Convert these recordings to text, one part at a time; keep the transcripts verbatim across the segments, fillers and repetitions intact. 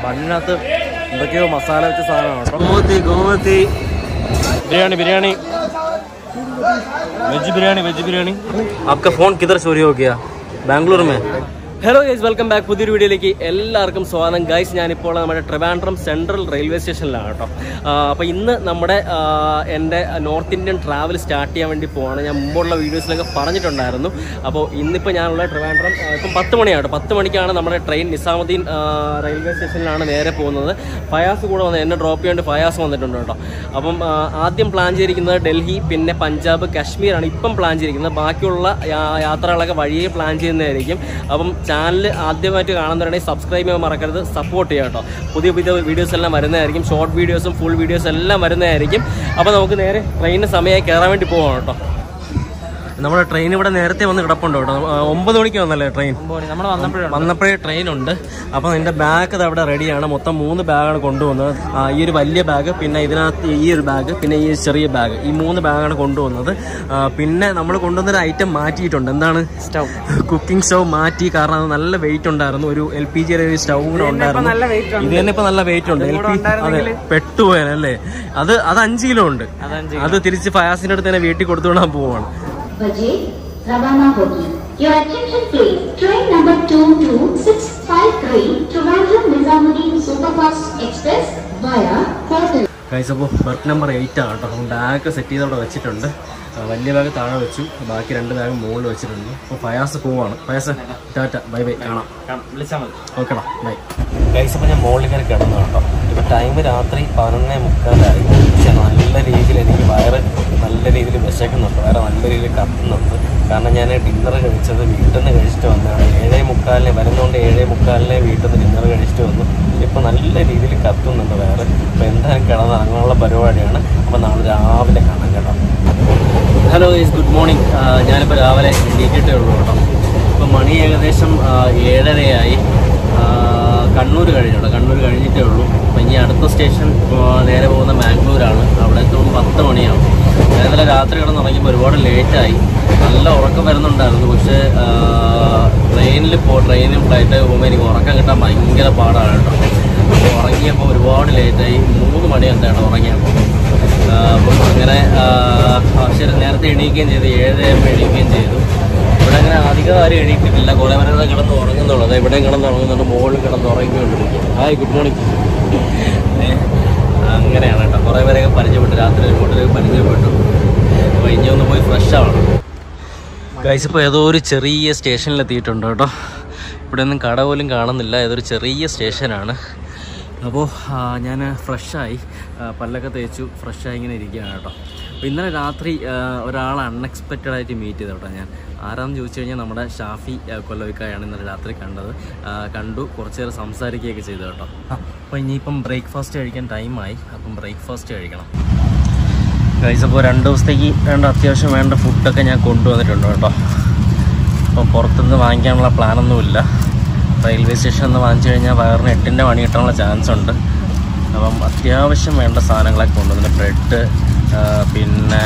ബണ്ണിനകത്ത് എന്തൊക്കെയോ മസാല വെച്ച സാധനമാണ്. Gomathi Gomathi biryani biryani veg biryani veg biryani. आपका फ़ोन किधर चोरी हो गया? बेंगलुरु में. Hello guys, welcome back. പുതിയൊരു വീഡിയോയിലേക്ക് എല്ലാവർക്കും സ്വാഗതം. ഗൈസ്, ഞാനിപ്പോൾ നമ്മുടെ ട്രിവാൻഡ്രം സെൻട്രൽ റെയിൽവേ സ്റ്റേഷനിലാണ് കേട്ടോ. അപ്പോൾ ഇന്ന് നമ്മുടെ എൻ്റെ നോർത്ത് ഇന്ത്യൻ ട്രാവൽ സ്റ്റാർട്ട് ചെയ്യാൻ വേണ്ടി പോവാണ്. ഞാൻ മുമ്പുള്ള വീഡിയോസിലൊക്കെ പറഞ്ഞിട്ടുണ്ടായിരുന്നു. അപ്പോൾ ഇന്നിപ്പോൾ ഞാനുള്ള ട്രിവാൻഡ്രം ഇപ്പം പത്ത് മണിയാണ്. പത്ത് മണിക്കാണ് നമ്മുടെ ട്രെയിൻ നിസാമുദ്ദീൻ റെയിൽവേ സ്റ്റേഷനിലാണ് നേരെ പോകുന്നത്. ഫയാസ് കൂടെ വന്ന് എന്നെ ഡ്രോപ്പ് ചെയ്യാണ്ട് ഫയാസ് വന്നിട്ടുണ്ട് കേട്ടോ. അപ്പം ആദ്യം പ്ലാൻ ചെയ്തിരിക്കുന്നത് ഡൽഹി, പിന്നെ പഞ്ചാബ്, കാശ്മീരാണ് ഇപ്പം പ്ലാൻ ചെയ്തിരിക്കുന്നത്. ബാക്കിയുള്ള യാത്രകളൊക്കെ വഴിയെ പ്ലാൻ ചെയ്യുന്നതായിരിക്കും. അപ്പം ചാനൽ ആദ്യമായിട്ട് കാണുന്നവരുണ്ടെങ്കിൽ സബ്സ്ക്രൈബ് ചെയ്യാൻ മറക്കരുത്, സപ്പോർട്ട് ചെയ്യാം കേട്ടോ. പുതിയ പുതിയ വീഡിയോസ് എല്ലാം വരുന്നതായിരിക്കും. ഷോർട്ട് വീഡിയോസും ഫുൾ വീഡിയോസും എല്ലാം വരുന്നതായിരിക്കും. അപ്പോൾ നമുക്ക് നേരെ ട്രെയിനിന് സമയമായി കയറാൻ വേണ്ടി പോവാം കേട്ടോ. നമ്മുടെ ട്രെയിൻ ഇവിടെ നേരത്തെ വന്ന് കിടപ്പുണ്ട് കേട്ടോ. ഒമ്പത് മണിക്ക് വന്നല്ലേ ട്രെയിൻ? നമ്മൾ വന്നപ്പോഴേ വന്നപ്പോഴേ ട്രെയിൻ ഉണ്ട്. അപ്പോൾ എൻ്റെ ബാഗ് അത് അവിടെ റെഡിയാണ്. മൊത്തം മൂന്ന് ബാഗാണ് കൊണ്ടുവന്നത്. ഈ ഒരു വലിയ ബാഗ്, പിന്നെ ഇതിനകത്ത് ഈ ഒരു ബാഗ്, പിന്നെ ഈ ചെറിയ ബാഗ്, ഈ മൂന്ന് ബാഗാണ് കൊണ്ടുവന്നത്. പിന്നെ നമ്മൾ കൊണ്ടുവന്നൊരു ഐറ്റം മാറ്റിയിട്ടുണ്ട്. എന്താണ്? സ്റ്റൗ. കുക്കിംഗ് സ്റ്റൗ മാറ്റി. കാരണം അത് നല്ല വെയിറ്റ് ഉണ്ടായിരുന്നു. ഒരു എൽ പി ജി ഒരു സ്റ്റൗ കൂടെ ഉണ്ടായിരുന്നു. ഇത് തന്നെ ഇപ്പം നല്ല വെയിറ്റ് ഉണ്ട്. എൽ പി അതെ പെട്ടുപോയാലല്ലേ. അത് അത് അഞ്ച് കിലോ ഉണ്ട്. അത് തിരിച്ച് ഫയാസിൻ്റെ അടുത്ത് തന്നെ വീട്ടിൽ കൊടുത്തുകൊണ്ടാൻ പോവാണ്. बजे रवाना होगी. Your attention please. Train number two two six five three Trivandrum Nizamuddin Superfast Express via Portal. Guys, അപ്പോൾ ബർത്ത് നമ്പർ എയ്റ്റ് ആണ് കേട്ടോ. അപ്പം ബാഗ് സെറ്റ് ചെയ്തവിടെ വെച്ചിട്ടുണ്ട്. വലിയ ബാഗ് താഴെ വെച്ചു, ബാക്കി രണ്ട് ബാഗ് മുകളിൽ വെച്ചിട്ടുണ്ട്. അപ്പോൾ ഫയാസ് പോവാണ്. ഫയാസ് ടാറ്റ, ബൈ ബൈ, കാണാം. വിളിച്ചാൽ മതി. ഓക്കെടാ, ബൈ. ഗൈസ്, അപ്പോൾ ഞാൻ മുകളിൽ കയറി കിടന്നു കേട്ടോ. ഇപ്പോൾ ടൈം രാത്രി പതിനൊന്നേ മുക്കാലായി. പക്ഷേ നല്ല രീതിയിൽ എനിക്ക് വയറ് നല്ല രീതിയിൽ വിശക്കുന്നുണ്ട്. വയറ് നല്ല രീതിയിൽ കത്തുന്നുണ്ട്. കാരണം ഞാൻ ഡിന്നർ കഴിച്ചത് വീട്ടിൽ നിന്ന് കഴിച്ചിട്ട് വന്നതാണ്. ഏഴേ മുക്കാലിനെ വരുന്നതുകൊണ്ട് ഏഴേ മുക്കാലിനെ വീട്ടിൽ നിന്ന് ഡിന്നർ കഴിച്ചിട്ട് വന്നു. ഇപ്പോൾ നല്ല രീതിയിൽ കത്തുന്നുണ്ട് വയറ്. അപ്പോൾ എന്തായാലും കിടന്ന് അങ്ങനെയുള്ള പരിപാടിയാണ്. അപ്പോൾ നാളെ രാവിലെ കാണാം കേട്ടോ. Hello guys, good morning. ഞാനിപ്പോൾ രാവിലെ എണീറ്റിട്ടേ ഉള്ളൂ കേട്ടോ. ഇപ്പോൾ മണി ഏകദേശം ഏഴരയായി. കണ്ണൂർ കഴിഞ്ഞുള്ളൂ. കണ്ണൂർ കഴിഞ്ഞിട്ടേ ഉള്ളൂ. അപ്പോൾ ഇനി അടുത്ത സ്റ്റേഷൻ നേരെ പോകുന്ന മാംഗ്ലൂരാണ്. അവിടെ എത്തുമ്പോൾ പത്ത് മണിയാവും. ഇന്നലെ രാത്രി കിടന്നുറങ്ങിയപ്പോൾ ഒരുപാട് ലേറ്റായി. നല്ല ഉറക്കം വരുന്നുണ്ടായിരുന്നു. പക്ഷേ ട്രെയിനിൽ പോ ട്രെയിനും ഫ്ലൈറ്റ് പോകുമ്പോൾ എനിക്ക് ഉറക്കം കിട്ടാൻ ഭയങ്കര പാടാണ് കേട്ടോ. അപ്പോൾ ഉറങ്ങിയപ്പോൾ ഒരുപാട് ലേറ്റായി. മൂന്ന് മണി എന്താണ് ഉറങ്ങിയപ്പോൾ. അപ്പം അങ്ങനെ ശരി നേരത്തെ എണീക്കുകയും ചെയ്തു. ഏഴരയാകുമ്പോൾ എണീക്കുകയും ചെയ്തു. ഇവിടെ അങ്ങനെ അധികം ആരും എണീറ്റിട്ടില്ല. കുറേ പേരെ കിടന്ന് ഉറങ്ങുന്നുള്ളൂ. അത് ഇവിടെയും കിടന്ന് ഉറങ്ങുന്നുണ്ട്, മുകളിൽ കിടന്ന് ഉറങ്ങിക്കൊണ്ടിരിക്കും. Hi, good morning. അങ്ങനെയാണ് കേട്ടോ. കുറേ പേരെയൊക്കെ പരിചയപ്പെട്ടു. രാത്രി ഇങ്ങോട്ടൊക്കെ പരിചയപ്പെട്ടു. അപ്പോൾ ഇനി ഒന്ന് പോയി ഫ്രഷ് ആവണം. ഗൈസ്, ഇപ്പോൾ ഏതോ ഒരു ചെറിയ സ്റ്റേഷനിലെത്തിയിട്ടുണ്ട് കേട്ടോ. ഇവിടെ ഒന്നും കട പോലും കാണുന്നില്ല. ഏതൊരു ചെറിയ സ്റ്റേഷനാണ്. അപ്പോൾ ഞാൻ ഫ്രഷായി, പല്ലൊക്കെ തേച്ചു, ഫ്രഷായി ഇങ്ങനെ ഇരിക്കുകയാണ് കേട്ടോ. അപ്പോൾ ഇന്നലെ രാത്രി ഒരാളെ അൺഎക്സ്പെക്റ്റഡ് ആയിട്ട് മീറ്റ് ചെയ്തു കേട്ടോ. ഞാൻ ആരാണെന്ന് ചോദിച്ചു കഴിഞ്ഞാൽ നമ്മുടെ ഷാഫി കൊല്ലവിക്കായാണ് ഇന്നലെ രാത്രി കണ്ടത്. കണ്ടു, കുറച്ച് നേരം സംസാരിക്കുകയൊക്കെ ചെയ്തു കേട്ടോ. അപ്പോൾ ഇനിയിപ്പം ബ്രേക്ക്ഫാസ്റ്റ് കഴിക്കാൻ ടൈമായി. അപ്പം ബ്രേക്ക്ഫാസ്റ്റ് കഴിക്കണം ഗൈസ്. അപ്പോൾ രണ്ട് ദിവസത്തേക്ക് വേണ്ട അത്യാവശ്യം വേണ്ട ഫുഡൊക്കെ ഞാൻ കൊണ്ടുവന്നിട്ടുണ്ട് കേട്ടോ. അപ്പം പുറത്തുനിന്ന് വാങ്ങിക്കാനുള്ള പ്ലാനൊന്നുമില്ല. റെയിൽവേ സ്റ്റേഷനിൽ നിന്ന് വാങ്ങിച്ചു കഴിഞ്ഞാൽ വയറിന് എട്ടിൻ്റെ പണി കിട്ടാനുള്ള ചാൻസ് ഉണ്ട്. അപ്പം അത്യാവശ്യം വേണ്ട സാധനങ്ങളൊക്കെ കൊണ്ടുവന്നിട്ട് ബ്രെഡ്, പിന്നെ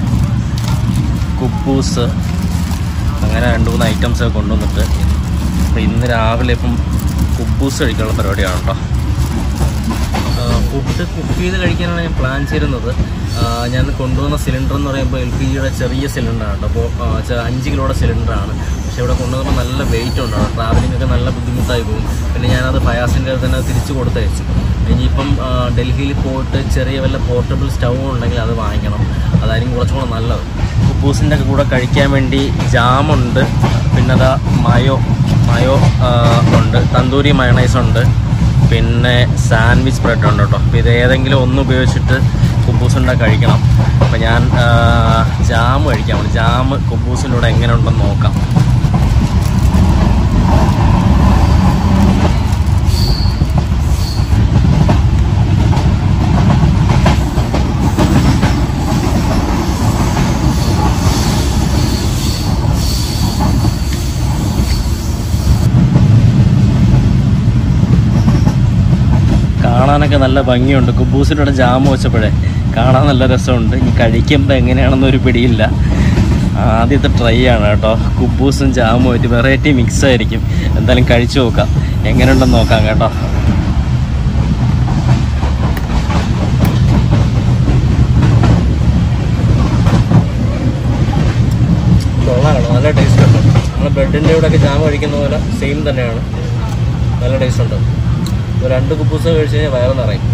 കുബൂസ്, അങ്ങനെ രണ്ട് മൂന്ന് ഐറ്റംസൊക്കെ കൊണ്ടുവന്നിട്ട് അപ്പോൾ ഇന്ന് രാവിലെ ഇപ്പം കുബൂസ് കഴിക്കാനുള്ള പരിപാടിയാണ് കേട്ടോ. ഫുഡ് കുക്ക് ചെയ്ത് കഴിക്കാനാണ് ഞാൻ പ്ലാൻ ചെയ്തിരുന്നത്. ഞാൻ കൊണ്ടുവന്ന സിലിണ്ടർ എന്ന് പറയുമ്പോൾ എൽ പി ജിയുടെ ചെറിയ സിലിണ്ടറാണ് കേട്ടോ. അപ്പോൾ അഞ്ച് കിലോയുടെ സിലിണ്ടറാണ്. പക്ഷേ ഇവിടെ കൊണ്ടുവന്നപ്പോൾ നല്ല വെയിറ്റ് ഉണ്ടാവും. ട്രാവലിംഗ് ഒക്കെ നല്ല ബുദ്ധിമുട്ടായി പോകും. പിന്നെ ഞാനത് ഫയാസിൻ്റെ തന്നെ തിരിച്ച് കൊടുത്തയച്ചു. ഇനിയിപ്പം ഡൽഹിയിൽ പോയിട്ട് ചെറിയ വല്ല പോർട്ടബിൾ സ്റ്റൗ ഉണ്ടെങ്കിൽ അത് വാങ്ങിക്കണം. അതായിരിക്കും കുറച്ചും കൂടെ നല്ലത്. കുബൂസിൻ്റെ ഒക്കെ കൂടെ കഴിക്കാൻ വേണ്ടി ജാമുണ്ട്, പിന്നെ അതാ മയോ മയോ ഉണ്ട്, തന്തൂരി മയണൈസ് ഉണ്ട്, പിന്നെ സാൻഡ്വിച്ച് ബ്രെഡ് ഉണ്ട് കേട്ടോ. അപ്പോൾ ഇത് ഏതെങ്കിലും ഒന്ന് ഉപയോഗിച്ചിട്ട് കുബൂസ് ഉണ്ടാക്കി കഴിക്കണം. അപ്പോൾ ഞാൻ ജാം കഴിക്കാം. ജാം കുബൂസിൻ്റെ കൂടെ എങ്ങനെ ഉണ്ടെന്ന് നോക്കാം. കാണാനൊക്കെ നല്ല ഭംഗിയുണ്ട്. കുബൂസിൻ്റെ ജാമ് വെച്ചപ്പോഴേ കാണാൻ നല്ല രസമുണ്ട്. ഇനി കഴിക്കുമ്പോൾ എങ്ങനെയാണെന്നൊരു പിടിയില്ല. ആദ്യത്തെ ട്രൈ ആണ് കേട്ടോ. കുബൂസും ജാമും ആയിട്ട് വെറൈറ്റി മിക്സ് ആയിരിക്കും. എന്തായാലും കഴിച്ചു നോക്കാം, എങ്ങനെയുണ്ടെന്ന് നോക്കാം കേട്ടോ. ബ്രെഡിൻ്റെ കൂടെ ഒക്കെ ജാം കഴിക്കുന്ന പോലെ സെയിം തന്നെയാണ്, നല്ല ടേസ്റ്റ് ഉണ്ട്. രണ്ട് കുബൂസ് കഴിച്ച് കഴിഞ്ഞാൽ വയറ് നിറയും.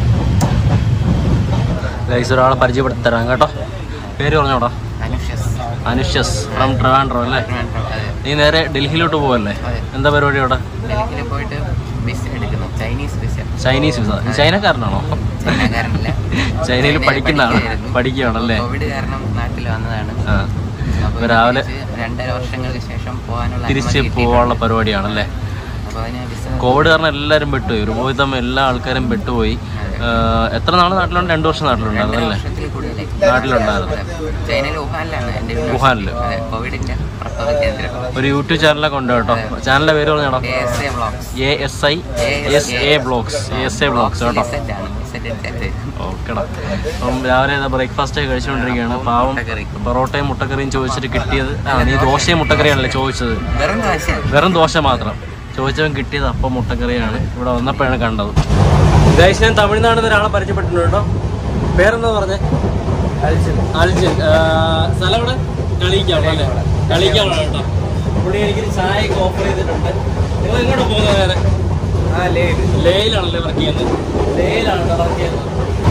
ഗൈസ് ഒരാളെ പരിചയപ്പെടുത്തി തരാം കേട്ടോ. പേര് പറഞ്ഞോടാ. അനുഷ്യസ് ഫ്രം ട്രിവാൻഡ്രം അല്ലേ? നീ നേരെ ഡൽഹിയിലോട്ട് പോവല്ലേ? എന്താ പരിപാടി അവിടെ? Chinese visa. നീ ചൈനക്കാരനാണോ? ചൈനയിൽ പഠിക്കുന്നതാണ്, പഠിക്കുകയാണല്ലേ? ആ, രാവിലെ രണ്ടര വർഷങ്ങൾക്ക് ശേഷം തിരിച്ച് പോകാനുള്ള പരിപാടിയാണല്ലേ? കോവിഡ് കാരണം എല്ലാവരും പെട്ടുപോയി, ഒരു പോയി തമ്മിൽ എല്ലാ ആൾക്കാരും പെട്ടുപോയി. എത്ര നാള് നാട്ടിലുണ്ട്? രണ്ടു വർഷം നാട്ടിലുണ്ടായിരുന്നു അല്ലേ? നാട്ടിലുണ്ടായിരുന്നു. വുഹാനില് ഒരു യൂട്യൂബ് ചാനലൊക്കെ ഉണ്ട് കേട്ടോ. ചാനലിന്റെ പേര് പറഞ്ഞാണോ? A S I S A blogs. A S A blogs കേട്ടോ. ഓക്കെടാ. അപ്പം രാവിലെ ബ്രേക്ക്ഫാസ്റ്റ് ഒക്കെ കഴിച്ചുകൊണ്ടിരിക്കുകയാണ്. പാവം പൊറോട്ടയും മുട്ടക്കറിയും ചോദിച്ചിട്ട് കിട്ടിയത്, ആ നീ ദോശയും മുട്ടക്കറിയാണല്ലേ ചോദിച്ചത്? വെറും ദോശ മാത്രം ചോദിച്ചവൻ കിട്ടിയത് അപ്പം മുട്ടക്കറിയാണ്. ഇവിടെ വന്നപ്പോഴാണ് കണ്ടത്. ഗൈസ് ഞാൻ തമിഴ്നാട് നിന്ന് ഒരാളെ പരിചയപ്പെട്ടിട്ടുണ്ട് കേട്ടോ. പേരെന്താ പറഞ്ഞേ? അൽജിൻ. അൽജിൻ. സ്ഥലം ഇവിടെ കളിക്കാണ് അല്ലേ? കളിക്കാണ് കേട്ടോ. ഇവിടെ എനിക്ക് ചായയൊക്കെ ഓഫർ ചെയ്തിട്ടുണ്ട്. നിങ്ങൾ എങ്ങോട്ട് പോകുന്നത്? വേറെ ലേയിലാണല്ലേ വർക്ക് ചെയ്യുന്നത്? ലേയിലാണ് വർക്ക് ചെയ്യുന്നത്.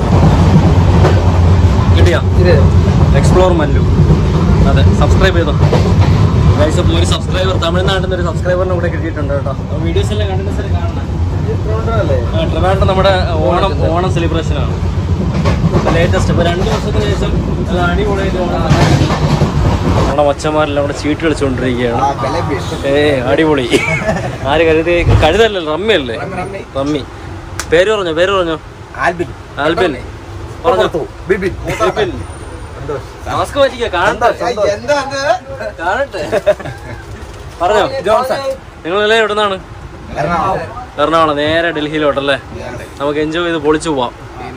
കിട്ടിയാ? എക്സ്പ്ലോർ മല്ലു. അതെ, സബ്സ്ക്രൈബ് ചെയ്തോ ഗൈസ്. അപ്പോൾ ഒരു സബ്സ്ക്രൈബർ തമിഴ്നാട്ടിൽ നിന്ന് ഒരു സബ്സ്ക്രൈബറിനെ കൂടെ കിട്ടിയിട്ടുണ്ട് കേട്ടോ. വീഡിയോസ് എല്ലാം കണ്ടിന്യൂസ് കാണണം. ട്രിവാൻഡ്രം നമ്മുടെ ഓണം ഓണം സെലിബ്രേഷനാണ് ലേറ്റസ്റ്റ്. ഇപ്പോൾ രണ്ട് വർഷത്തിന് ശേഷം നല്ല അടിപൊളിയായിട്ട് ഓണം നമ്മുടെ മച്ചന്മാരെല്ലാം കൂടെ ചീട്ട് കളിച്ചുകൊണ്ടിരിക്കുകയാണ്. ഏ അടിപൊളി. ആര് കരുതി? കഴുതല്ലേ, റമ്മി അല്ലേ? റമ്മി. പേര് പറഞ്ഞോ? പേര് പറഞ്ഞോ? ആൽബിൻ. ആൽബിൻ പറഞ്ഞോ? ബിബിൻ. ബിബിൻ. മാസ്ക് പറ്റിക്ക കാണട്ടെ കാണട്ടെ പറഞ്ഞോ. നിങ്ങളെല്ലാം എവിടെ നിന്നാണ്? എറണാകുളം. നേരെ ഡൽഹിയിലോട്ടല്ലേ? നമുക്ക് എൻജോയ് ചെയ്ത് പൊളിച്ചു പോവാം.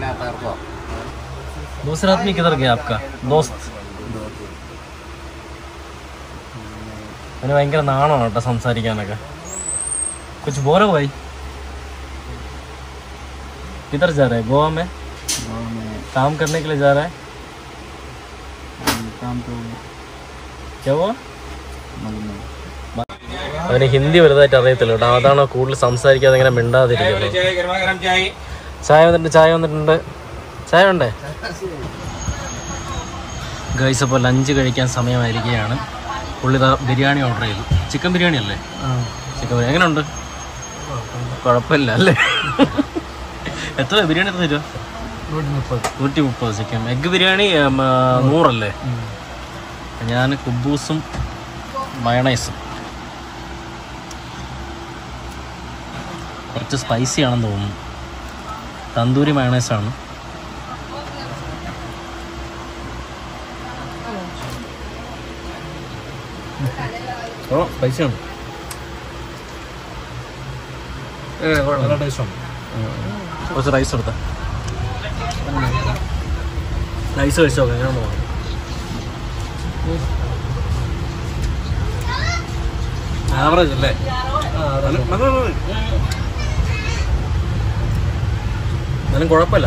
दूसरा आदमी किधर गया आपका दोस्त? അവന് ഭയങ്കര നാണമാണ് കേട്ടോ സംസാരിക്കാനൊക്കെ. कुछ बोलो भाई. किधर जा रहा है? गोवा में काम करने के लिए जा रहा है? क्या हुआ? അവന് ഹിന്ദി വലുതായിട്ട് അറിയത്തില്ല കേട്ടോ. അതാണ് കൂടുതൽ സംസാരിക്കാതെ ഇങ്ങനെ മിണ്ടാതിരിക്കുന്നത്. ചായ വന്നിട്ടുണ്ട്, ചായ വന്നിട്ടുണ്ട്. ചായ വേണ്ടേ ഗൈസ്? അപ്പോൾ ലഞ്ച് കഴിക്കാൻ സമയമായിരിക്കുകയാണ്. പുള്ളി ബിരിയാണി ഓർഡർ ചെയ്തു. ചിക്കൻ ബിരിയാണി അല്ലേ? ചിക്കൻ ബിരിയാണി എങ്ങനെയുണ്ട്? കുഴപ്പമില്ല അല്ലേ? എത്ര ബിരിയാണി എത്ര തരുമോ? നൂറ്റി മുപ്പത് ചിക്കൻ. എഗ് ബിരിയാണി നൂറല്ലേ? ഞാൻ കുബൂസും മയണൈസും. കുറച്ച് സ്പൈസി ആണെന്ന് തോന്നുന്നു. തന്തൂരി മയണൈസാണ്. ഓ സ്പൈസിയാണ്. കുറച്ച് റൈസ് എടുത്ത റൈസ് കഴിച്ചോ? എങ്ങനെയാണെന്ന് തോന്നുന്നു. ആവറേജ് അല്ലേ? എന്നാലും കുഴപ്പമില്ല.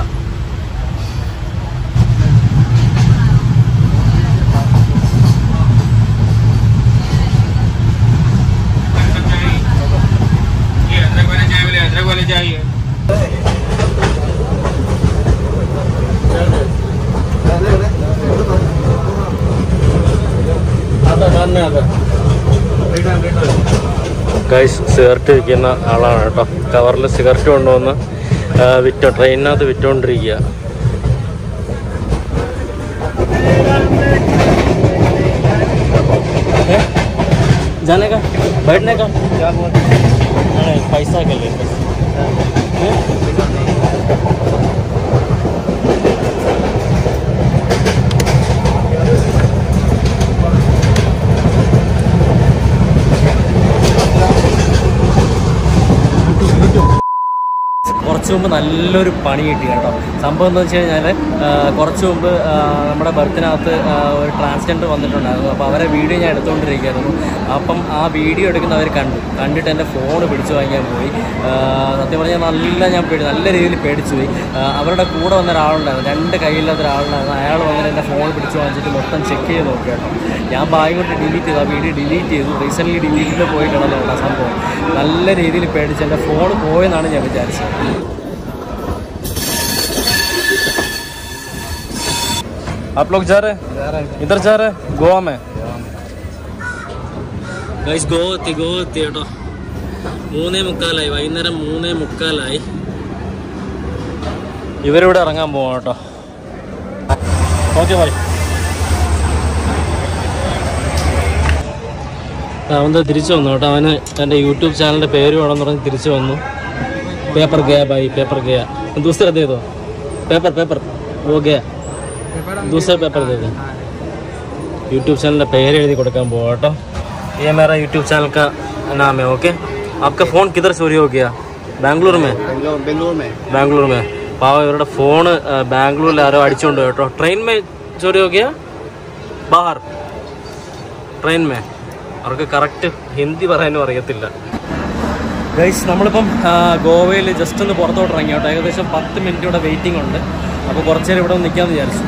ഗൈസ് സിഗരറ്റ് വിൽക്കുന്ന ആളാണ് കേട്ടോ. കവറിൽ സിഗരറ്റ് കൊണ്ടുവന്ന് വിറ്റോ ട്രെയിനിനകത്ത് വിറ്റോണ്ടിരിക്കുക. जाने का बैठने का पैसा के लिए കുറച്ച് മുമ്പ് നല്ലൊരു പണി കിട്ടി കേട്ടോ. സംഭവം എന്താ വെച്ച് കഴിഞ്ഞാൽ കുറച്ച് മുമ്പ് നമ്മുടെ ബർത്തിനകത്ത് ഒരു ട്രാൻസ്ജെൻഡർ വന്നിട്ടുണ്ടായിരുന്നു. അപ്പോൾ അവരെ വീഡിയോ ഞാൻ എടുത്തുകൊണ്ടിരിക്കുകയായിരുന്നു. അപ്പം ആ വീഡിയോ എടുക്കുന്നവർ കണ്ടു കണ്ടിട്ട് എൻ്റെ ഫോൺ പിടിച്ചു വാങ്ങിക്കാൻ പോയി. സത്യം പറഞ്ഞാൽ നല്ല ഞാൻ പേടി നല്ല രീതിയിൽ പേടിച്ചു പോയി. അവരുടെ കൂടെ വന്ന ഒരാളുണ്ടായിരുന്നു, രണ്ട് കയ്യില്ലാത്ത ഒരാളുണ്ടായിരുന്നു. അയാൾ വന്നിട്ട് എൻ്റെ ഫോൺ പിടിച്ചു വാങ്ങിച്ചിട്ട് മൊത്തം ചെക്ക് ചെയ്ത് നോക്കി കേട്ടോ. ഞാൻ ബാഗ് കൊണ്ട് ഡിലീറ്റ് ചെയ്തു, ആ വീഡിയോ ഡിലീറ്റ് ചെയ്തു. റീസെൻ്റ്ലി ഡിലീറ്റിൽ പോയിട്ടുണ്ടെന്നുള്ള സംഭവം നല്ല രീതിയിൽ പേടിച്ച് എൻ്റെ ഫോൺ പോയെന്നാണ് ഞാൻ വിചാരിച്ചത്. आप लोग जा रहे हैं? इधर जा रहे हैं गोवा में. ഗൈസ് ഗോവ എത്തി ഗോവ എത്തി കേട്ടോ. മൂന്നേ മുക്കാലായി, വൈകുന്നേരം മൂന്നേ മുക്കാലായി. ഇവരിവിടെ ഇറങ്ങാൻ പോവാം കേട്ടോ. Okay bye. അവൻ തിരിച്ചു വന്നു കേട്ടോ. അവന് എൻ്റെ യൂട്യൂബ് ചാനലിൻ്റെ പേര് വേണമെന്ന് പറഞ്ഞ് തിരിച്ചു വന്നു. പേപ്പർ ഗയ ബൈ പേപ്പർ ഗയ ദൂസര ദേ ദോ പേപ്പർ പേപ്പർ वो गया दूसरा पेपर दे दे. यूट्यूब चैनल का പേര് എഴുതി കൊടുക്കാൻ പോവാ കേട്ടോ. ये मेरा यूट्यूब चैनल का नाम है. ओके. आपका फ़ोन किधर चोरी हो गया? ബാംഗ്ലൂർ में ബാംഗ്ലൂർ में പാവം ഇവരുടെ ഫോണ് ബാംഗ്ലൂരിൽ ആരോ അടിച്ചുകൊണ്ട് കേട്ടോ. ട്രെയിൻ में चोरी हो गया बाहर ട്രെയിൻ में. അവർക്ക് കറക്റ്റ് ഹിന്ദി പറയാനും അറിയത്തില്ല. ഗൈസ് നമ്മളിപ്പം ഗോവയിൽ ജസ്റ്റ് ഒന്ന് പുറത്തോട്ട് ഇറങ്ങി കേട്ടോ. ഏകദേശം പത്ത് മിനിറ്റ് ഇവിടെ വെയിറ്റിംഗ് ഉണ്ട്. അപ്പോൾ കുറച്ച് നേരം ഇവിടെ ഒന്ന് നിൽക്കാമെന്ന് വിചാരിച്ചു.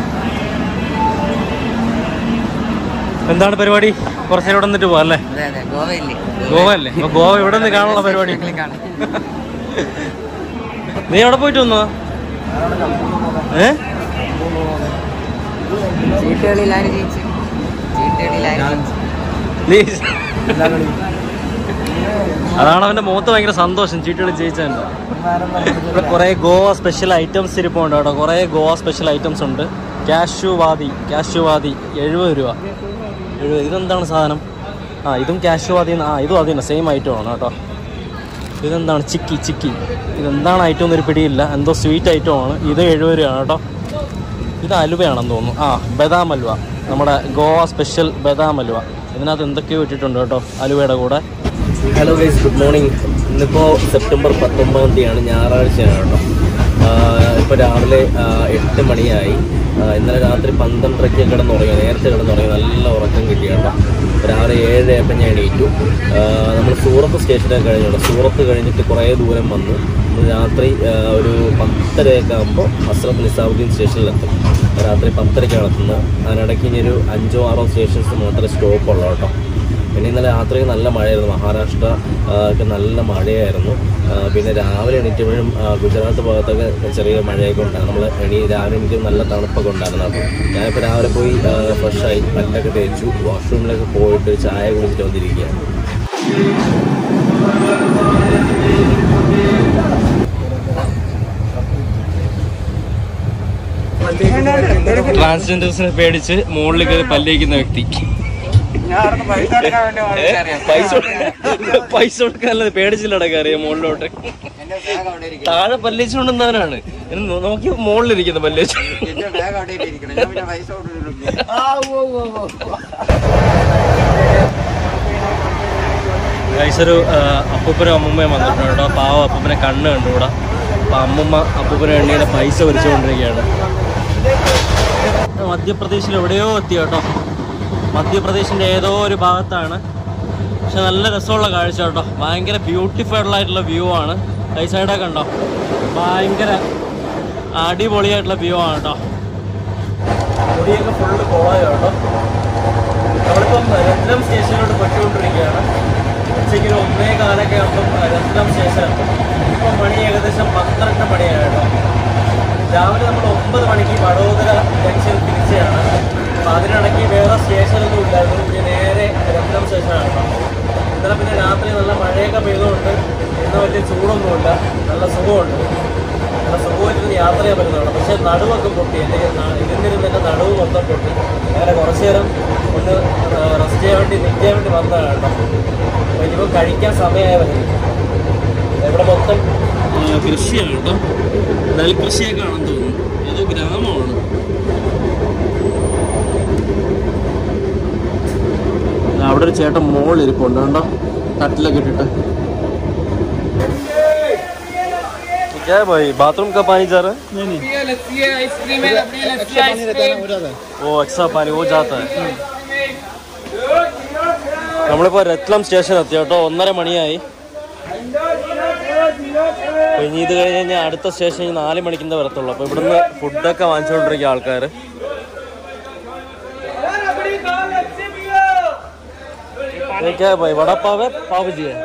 എന്താണ് പരിപാടി? കുറച്ച് നേരം ഇവിടെ നിന്നിട്ട് പോവാം അല്ലേ? ഗോവ അല്ലേ? അപ്പോൾ ഗോവ ഇവിടെ നിന്ന് കാണാനുള്ള പരിപാടി. നീ എവിടെ പോയിട്ട് വന്നോ? ഏ അതാണ് അവൻ്റെ മുഖത്ത് ഭയങ്കര സന്തോഷം, ചീട്ടുകളി ജയിച്ചതിൻ്റെ. ഇവിടെ കുറേ ഗോവ സ്പെഷ്യൽ ഐറ്റംസ് ഇരിപ്പുണ്ട് കേട്ടോ. കുറേ ഗോവ സ്പെഷ്യൽ ഐറ്റംസ് ഉണ്ട്. കാഷ്യൂവാദി കാഷ്യൂവാദി എഴുപത് രൂപ എഴുപത്. ഇതെന്താണ് സാധനം? ആ ഇതും കാഷ്യൂവാദി. ആ ഇതും അതിന് സെയിം ഐറ്റമാണ് കേട്ടോ. ഇതെന്താണ്? ചിക്കി ചിക്കി. ഇതെന്താണ് ഐറ്റം എന്നൊരു പിടിയില്ല. എന്തോ സ്വീറ്റ് ഐറ്റമാണ്. ഇത് എഴുപത് രൂപയാണ് കേട്ടോ. ഇത് അലുവയാണെന്ന് തോന്നുന്നു. ആ ബദാം അലുവ, നമ്മുടെ ഗോവ സ്പെഷ്യൽ ബദാം അലുവ. ഇതിനകത്ത് എന്തൊക്കെയോ ഇട്ടിട്ടുണ്ട് കേട്ടോ അലുവയുടെ കൂടെ. Hello guys, good morning. ഇന്നിപ്പോൾ സെപ്റ്റംബർ പത്തൊമ്പതാം തീയതിയാണ്, ഞായറാഴ്ചയാണ് കേട്ടോ. ഇപ്പോൾ രാവിലെ എട്ട് മണിയായി. ഇന്നലെ രാത്രി പന്ത്രണ്ടരയ്ക്ക് കിടന്നുറങ്ങി, നേരത്തെ കിടന്നുറങ്ങി, നല്ല ഉറക്കം കിട്ടി കേട്ടോ. രാവിലെ ഏഴ് ആയപ്പോൾ ഞാൻ എണീറ്റു. നമ്മൾ സൂറത്ത് സ്റ്റേഷനൊക്കെ കഴിഞ്ഞു. സൂറത്ത് കഴിഞ്ഞിട്ട് കുറേ ദൂരം വന്നു. രാത്രി ഒരു പത്തരയൊക്കെ ആകുമ്പോൾ ഹസ്രത്ത് നിസാമുദ്ദീൻ സ്റ്റേഷനിലെത്തും. രാത്രി പത്തരയ്ക്കാണ് എത്തുന്നത്. അതിനിടയ്ക്ക് ഇനി ഒരു അഞ്ചോ ആറോ സ്റ്റേഷൻസ് മാത്രമേ സ്റ്റോപ്പുള്ളൂ കേട്ടോ. പിന്നെ ഇന്നലെ രാത്രി നല്ല മഴയായിരുന്നു. മഹാരാഷ്ട്ര ഒക്കെ നല്ല മഴയായിരുന്നു. പിന്നെ രാവിലെ എണീറ്റപ്പോഴും ഗുജറാത്ത് ഭാഗത്തൊക്കെ ചെറിയ മഴയൊക്കെ ഉണ്ടായിരുന്നു. നമ്മൾ എണീ രാവിലെ എനിക്ക് നല്ല തണുപ്പൊക്കെ ഉണ്ടായിരുന്നു. അപ്പോൾ ഞാനിപ്പോൾ രാവിലെ പോയി ഫ്രഷായി പല്ലൊക്കെ തേച്ചു വാഷ്റൂമിലൊക്കെ പോയിട്ട് ചായ കുടിച്ചിട്ട് വന്നിരിക്കുകയാണ്. ട്രാൻസ്ജെൻഡേഴ്സിനെ പേടിച്ച് മുകളിൽ കയറി പല്ലേക്കുന്ന വ്യക്തി. പൈസ കൊടുക്കാനല്ലത്, പേടിച്ചില്ലട കയറിയ മുകളിലോട്ട്. താഴെ പല്ലേച്ചുകൊണ്ടെന്നവനാണ് നോക്കി മുകളിലിരിക്കുന്ന പല്ലേച്ചു. ഒരു അപ്പൂപ്പനും അമ്മൂമ്മയും വന്നിട്ടുണ്ട് കേട്ടോ. പാവം അപ്പൂപ്പനെ കണ്ണ് കണ്ടുകൂടാ. അപ്പം അമ്മൂമ്മ അപ്പൂപ്പനെ എണ്ണീനെ പൈസ വരിച്ചുകൊണ്ടിരിക്കുകയാണ്. മധ്യപ്രദേശിൽ എവിടെയോ എത്തി കേട്ടോ. മധ്യപ്രദേശിൻ്റെ ഏതോ ഒരു ഭാഗത്താണ്. പക്ഷെ നല്ല രസമുള്ള കാഴ്ച കേട്ടോ. ഭയങ്കര ബ്യൂട്ടിഫൈഡ് ആയിട്ടുള്ള വ്യൂ ആണ്. ഈ സൈഡൊക്കെ ഉണ്ടോ, ഭയങ്കര അടിപൊളിയായിട്ടുള്ള വ്യൂ ആണ് കേട്ടോ. പൊടിയൊക്കെ ഫുള്ള് പോയോ കേട്ടോ. നമ്മളിപ്പം രത്നം സ്റ്റേഷനിലോട്ട് പൊയ്ക്കൊണ്ടിരിക്കുകയാണ്. ഉച്ചയ്ക്ക് ഒരു ഒന്നേ കാലൊക്കെ ആകുമ്പം രത്നം സ്റ്റേഷനെത്തും. ഇപ്പം മണി ഏകദേശം പന്ത്രണ്ട് മണിയാണ് കേട്ടോ. രാവിലെ നമ്മൾ ഒമ്പത് മണിക്ക് വഡോദര ജംഗ്ഷൻ തിരിച്ചാണ്. അപ്പോൾ അതിനിടയ്ക്ക് വേറെ സ്റ്റേഷനൊന്നും ഇല്ലായിരുന്നു. പിന്നെ നേരെ രത്നം സ്റ്റേഷനാണ് കേട്ടോ. ഇന്നലെ പിന്നെ രാത്രി നല്ല മഴയൊക്കെ പെയ്തുകൊണ്ട് ഇന്ന് വലിയ ചൂടൊന്നുമില്ല, നല്ല സുഖമുണ്ട്. നല്ല സുഖമായിട്ടിരുന്ന് യാത്ര ചെയ്യാൻ പറ്റുന്നുണ്ട്. പക്ഷേ നടുവൊക്കെ പൊട്ടി. എൻ്റെ ഇരുന്നിരുന്ന് എൻ്റെ നടുവ് മൊത്തം പൊട്ടി. അങ്ങനെ കുറച്ച് നേരം ഒന്ന് റെസ്റ്റ് ചെയ്യാൻ വേണ്ടി നിൽക്കാൻ വേണ്ടി വന്നതാണ് കേട്ടോ. അപ്പോൾ ഇനിയിപ്പോൾ കഴിക്കാൻ സമയമായി വരും. ഇവിടെ മൊത്തം കൃഷിയാണ് കേട്ടോ. നെൽകൃഷിയൊക്കെ ആണെന്ന് തോന്നുന്നു. ഏതോ ഗ്രാമമാണ്. അവിടെ ഒരു ചേട്ടൻ മോളിൽ ഇരിപ്പുണ്ട് കണ്ടോ, തട്ടിലൊക്കെ ഇട്ടിട്ട്. क्या है भाई बाथरूम का पानी जा रहा है? नहीं नहीं वो एक्स्ट्रा पानी वो जाता है. നമ്മളിപ്പോൾ രത്ലം സ്റ്റേഷൻ എത്തി കേട്ടോ. ഒന്നര മണിയായി. അപ്പോൾ ഇനി ഇത് കഴിഞ്ഞ് കഴിഞ്ഞാൽ അടുത്ത സ്റ്റേഷൻ നാല് മണിക്കുന്ന വരത്തുള്ളൂ. അപ്പോൾ ഇവിടുന്ന് ഫുഡൊക്കെ വാങ്ങിച്ചുകൊണ്ടിരിക്കുക ആൾക്കാർ. क्या भाई वड़ा पाव है पाव जी है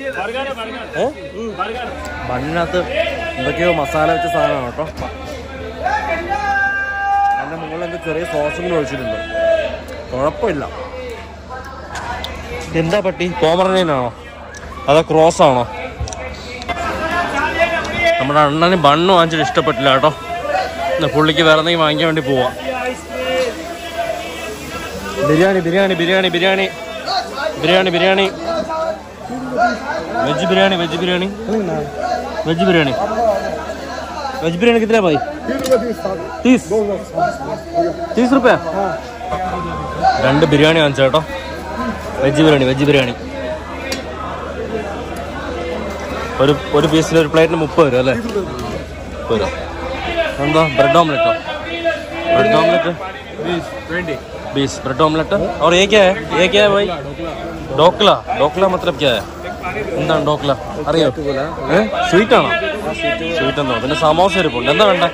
ബണ്ണിനകത്ത് എന്തൊക്കെയോ മസാല വെച്ച സാധനമാണ് കേട്ടോ. അതിൻ്റെ മുകളിൽ എന്ത് ചെറിയ സോസും കൂടി ഒഴിച്ചിട്ടുണ്ട്. കുഴപ്പമില്ല. എന്താ പട്ടി പോമറേനിയനാണോ അതോ ക്രോസ് ആണോ? നമ്മുടെ അണ്ണന് ബണ്ണ് വാങ്ങിച്ചിട്ട് ഇഷ്ടപ്പെട്ടില്ല കേട്ടോ. പുള്ളിക്ക് വേറെ എന്തെങ്കിലും വാങ്ങിക്കാൻ വേണ്ടി പോവാം. Biryani biryani biryani biryani biryani biryani veg biryani veg biryani veg biryani veg biryani कितना भाई? तीस तीस रुपये. രണ്ട് ബിരിയാണി വാങ്ങിച്ചു കേട്ടോ. വെജ് ബിരിയാണി വെജ് ബിരിയാണി ഒരു ഒരു പീസിന് ഒരു പ്ലേറ്റിന് മുപ്പത് രൂപ അല്ലേ? മുപ്പത് രൂപ. എന്താ ബ്രെഡ് ഓംലെറ്റോ? ബ്രെഡ് ഓംലെറ്റ് बीस ब्रेड ऑमलेट. और ये क्या है? ये क्या है भाई? डोकला. डोकला मतलब क्या है? എന്താണ് ഡോക്ല അറിയോ? സ്വീറ്റ് ആണോ? സ്വീറ്റ് എന്തോ. പിന്നെ സമോസ ഇരിപ്പുണ്ട്. എന്താ വേണ്ട?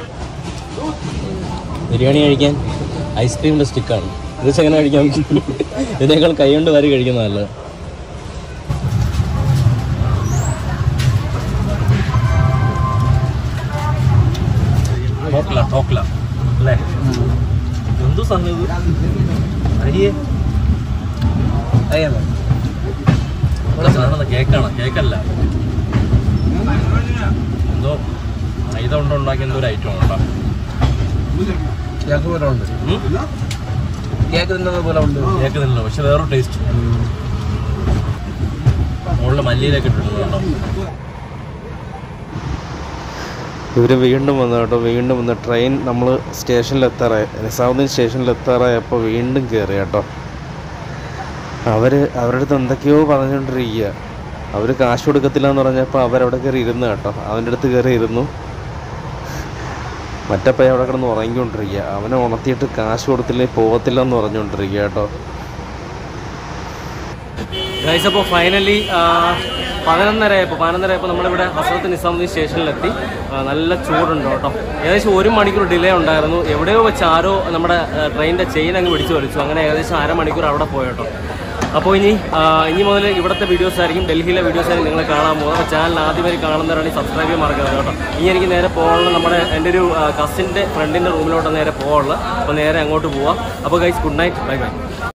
ബിരിയാണി കഴിക്കാൻ ഐസ്ക്രീമിൻ്റെ സ്റ്റിക്കാണ്. ഇത് വെച്ച് എങ്ങനെ കഴിക്കാൻ? ഇതിനേക്കാൾ കൈ കൊണ്ട് വാരി കഴിക്കുന്നതല്ല. ഡോക്ല ഡോക്ല അല്ലേ? എന്തു സംഗതി അരിയേ സാധനം കേക്കാണ്. കേക്കല്ല എന്തോ മൈദ കൊണ്ട് ഉണ്ടാക്കിയ എന്തോ ഒരു ഐറ്റം ഉണ്ടോ? കേക്ക് പോലെ ഉണ്ട്. കേക്ക് തിന്നുന്നത് പോലെ ഉണ്ട്. കേക്ക് തിന്നില്ല പക്ഷെ വേറൊരു ടേസ്റ്റ്. മുകളിൽ മല്ലിയിലൊക്കെ ഇട്ടിട്ടുണ്ടോ? ഇവർ വീണ്ടും വന്നു കേട്ടോ. വീണ്ടും വന്ന് ട്രെയിൻ നമ്മൾ സ്റ്റേഷനിലെത്താറായി. നിസാമുദ്ദീൻ സ്റ്റേഷനിലെത്താറായപ്പോൾ വീണ്ടും കയറി കേട്ടോ. അവർ അവരുടെ അടുത്ത് എന്തൊക്കെയോ പറഞ്ഞുകൊണ്ടിരിക്കുക. അവർ കാശ് കൊടുക്കത്തില്ല എന്ന് പറഞ്ഞപ്പോൾ അവരവിടെ കയറി ഇരുന്നു കേട്ടോ. അവൻ്റെ അടുത്ത് കയറി ഇരുന്നു. മറ്റേ പയ്യ അവിടെ കിടന്ന് ഉറങ്ങിക്കൊണ്ടിരിക്കുക. അവനെ ഉണർത്തിയിട്ട് കാശ് കൊടുത്തില്ലേ പോകത്തില്ല എന്ന് പറഞ്ഞുകൊണ്ടിരിക്കുക കേട്ടോ. ഗൈസ് അപ്പോൾ ഫൈനലി പതിനൊന്നരയായപ്പോൾ പതിനൊന്നരയായപ്പോൾ നമ്മളിവിടെ ഹസ്രത്ത് നിസാമുദ്ദീൻ സ്റ്റേഷനിലെത്തി. നല്ല ചൂടുണ്ട് കേട്ടോ. ഏകദേശം ഒരു മണിക്കൂർ ഡിലേ ഉണ്ടായിരുന്നു. എവിടെയോ വെച്ച് ആരോ നമ്മുടെ ട്രെയിനിൻ്റെ ചെയിൻ അങ്ങ് പിടിച്ചു വലിച്ചു. അങ്ങനെ ഏകദേശം അരമണിക്കൂർ അവിടെ പോയി കേട്ടോ. അപ്പോൾ ഇനി ഇനി മുതൽ ഇവിടുത്തെ വീഡിയോസ് ആയിരിക്കും, ഡൽഹിയിലെ വീഡിയോസ് ആയിരിക്കും നിങ്ങൾ കാണാൻ പോകുന്നത്. അപ്പോൾ ചാനൽ ആദ്യമായി കാണുന്നവരാണെങ്കിൽ സബ്സ്ക്രൈബ് ചെയ്യാൻ മറക്കരുത് കേട്ടോ. ഇനി എനിക്ക് നേരെ പോകാനുള്ള നമ്മുടെ എൻ്റെ ഒരു കസിൻ്റെ ഫ്രണ്ടിൻ്റെ റൂമിലോട്ട് നേരെ പോകാനുള്ളത്. അപ്പോൾ നേരെ അങ്ങോട്ട് പോവാം. അപ്പോൾ guys good night, bye by.